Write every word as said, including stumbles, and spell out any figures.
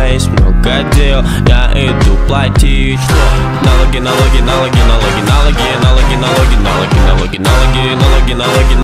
есть много дел, я иду платить. Налоги, налоги, налоги, налоги, налоги, налоги, налоги, налоги, налоги, налоги, налоги, налоги.